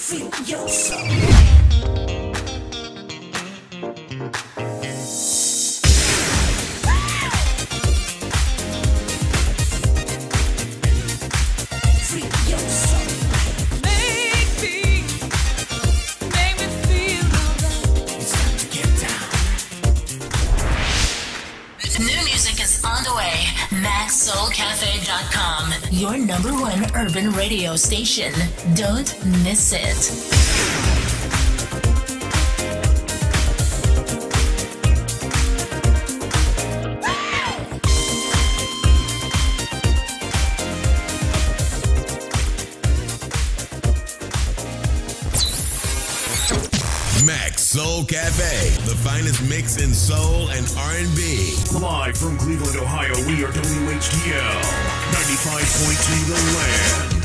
Free your soul. SoulCafe.com, your #1 urban radio station. Don't miss it. Soul Cafe, the finest mix in soul and R&B. Live from Cleveland, Ohio, we are WHTL 95.3 The Land.